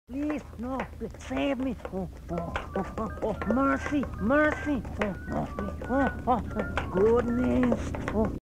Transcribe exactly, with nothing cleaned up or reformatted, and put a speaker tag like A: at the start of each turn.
A: Please, no, please, save me. Oh, oh, oh, oh, oh, mercy, mercy. Oh, oh, please. Oh, oh, goodness. Oh.